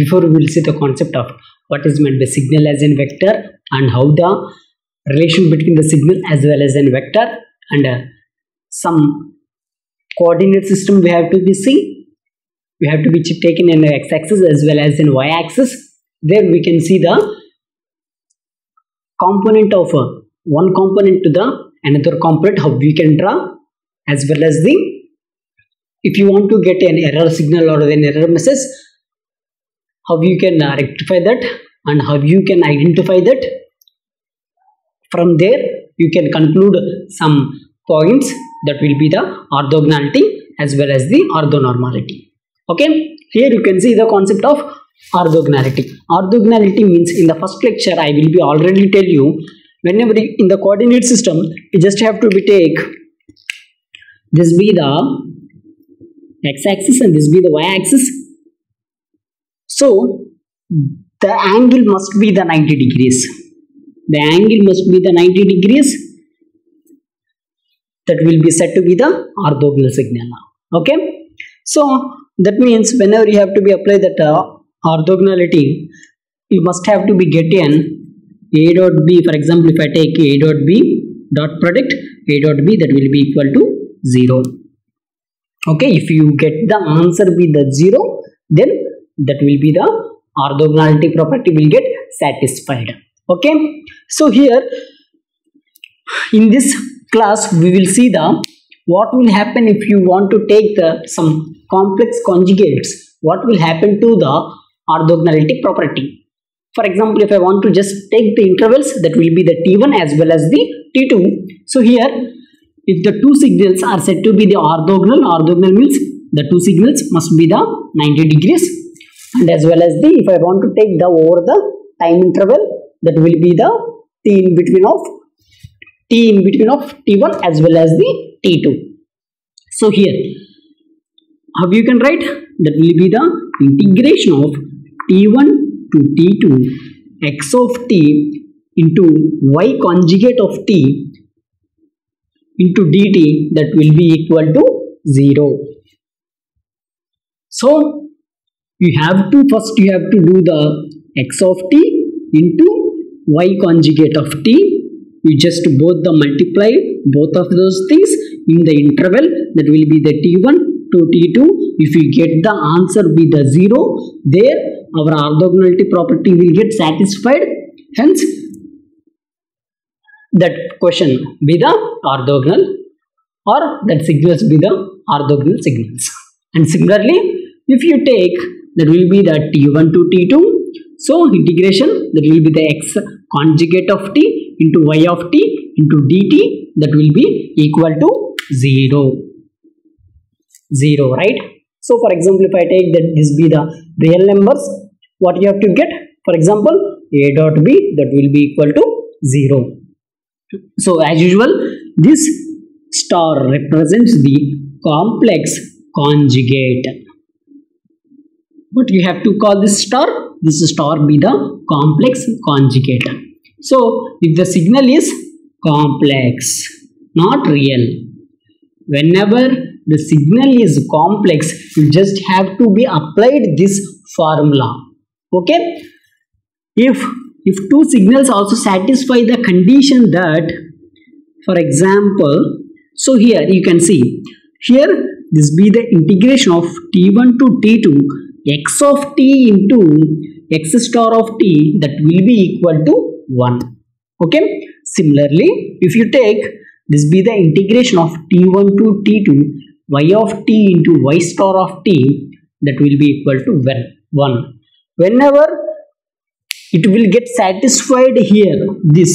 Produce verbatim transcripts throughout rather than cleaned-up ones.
before we will see the concept of what is meant by signal as in vector and how the relation between the signal as well as in vector and uh, some coordinate system we have to be see. We have to be taken in the x-axis as well as in y-axis. There we can see the component of uh, one component to the another component, how we can draw, as well as the if you want to get an error signal or an error message, how you can uh, rectify that and how you can identify that. From there you can conclude some points that will be the orthogonality as well as the orthonormality. Okay, here you can see the concept of orthogonality. Orthogonality means, in the first lecture I will be already tell you, whenever in the coordinate system you just have to be take this be the x-axis and this be the y-axis. So the angle must be the ninety degrees. The angle must be the ninety degrees. That will be said to be the orthogonal signal now. Okay, so that means whenever you have to be apply that uh, orthogonality, you must have to be get in a dot b. For example, if I take a dot b dot product a dot b, that will be equal to zero. Okay, if you get the answer be the zero, then that will be the orthogonality property will get satisfied. Okay, so here in this class we will see the what will happen if you want to take the some complex conjugates. What will happen to the orthogonality property? For example, if I want to just take the intervals, that will be the T one as well as the T two. So here, if the two signals are said to be the orthogonal, orthogonal means the two signals must be the ninety degrees, and as well as the if I want to take the over the time interval, that will be the T in between of T in between of T one as well as the T two. So here, how you can write? That will be the integration of T one to T two x of t into y conjugate of t into dt, that will be equal to zero. So you have to first you have to do the x of t into y conjugate of t. You just both the multiply both of those things in the interval, that will be the T one to T two. If you get the answer be the zero, there our orthogonality property will get satisfied. Hence that question be the orthogonal, or that signals be the orthogonal signals. And similarly, if you take that will be the T one to T two, so integration that will be the x conjugate of t into y of t into dt, that will be equal to zero. Zero, right? So for example, if I take that this be the real numbers, what you have to get? For example, a dot b, that will be equal to zero. So as usual, this star represents the complex conjugate. What you have to call this star? This star be the complex conjugate. So if the signal is complex, not real, whenever the signal is complex, you just have to be applied this formula. Okay, if if two signals also satisfy the condition that, for example, so here you can see here this be the integration of T one to T two x of t into x star of t, that will be equal to one. Okay, similarly if you take this be the integration of T one to T two y of t into y star of t, that will be equal to one. Whenever it will get satisfied here this,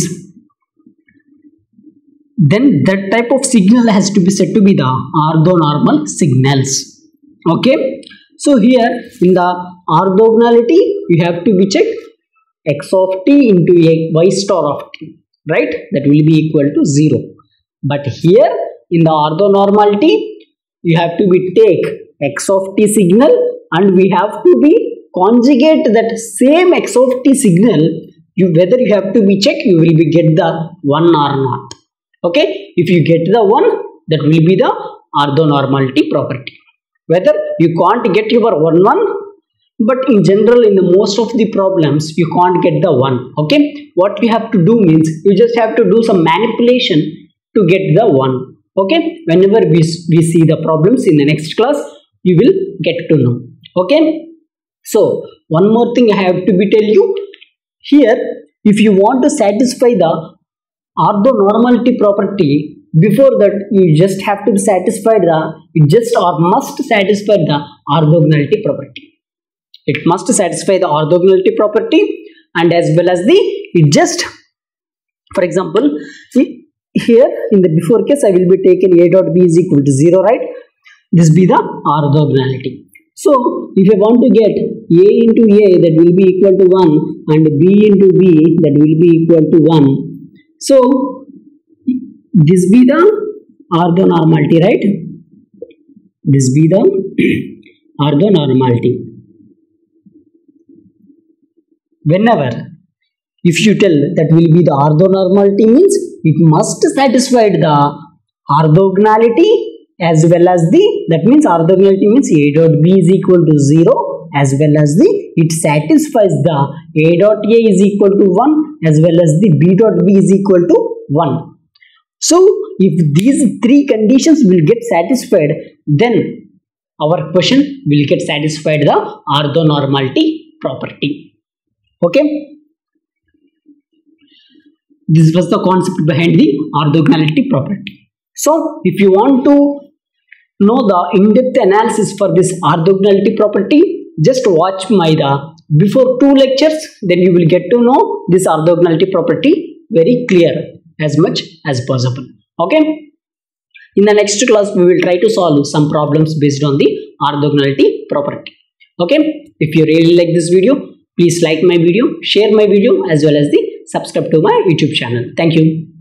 then that type of signal has to be said to be the orthonormal signals. Okay, so here in the orthogonality you have to be checked x of t into y star of t, right? That will be equal to zero. But here in the orthonormality you have to be take x of t signal, and we have to be conjugate that same x of t signal. You whether you have to be check you will be get the one or not. Okay, if you get the one, that will be the orthonormality property. Whether you can't get your one one, but in general in the most of the problems you can't get the one. Okay, what you have to do means you just have to do some manipulation to get the one. Okay, whenever we, we see the problems in the next class, you will get to know. Okay, so one more thing I have to be tell you here. If you want to satisfy the orthonormality property, before that you just have to satisfy the you just or must satisfy the orthogonality property. It must satisfy the orthogonality property, and as well as the it just, for example, here in the before case I will be taking a dot b is equal to zero, right? This be the orthogonality. So if I want to get a into a, that will be equal to one, and b into b, that will be equal to one. So this be the orthonormality, right? This be the orthonormality. Whenever if you tell that will be the orthonormality means it must satisfy the orthogonality as well as the, that means orthogonality means a dot b is equal to zero, as well as the it satisfies the a dot a is equal to one, as well as the b dot b is equal to one. So if these three conditions will get satisfied, then our question will get satisfied the orthonormality property. Okay, this was the concept behind the orthogonality property. So if you want to know the in-depth analysis for this orthogonality property, just watch my the before two lectures, then you will get to know this orthogonality property very clear as much as possible. Okay, in the next class we will try to solve some problems based on the orthogonality property. Okay, if you really like this video, please like my video, share my video, as well as the subscribe to my YouTube channel. Thank you.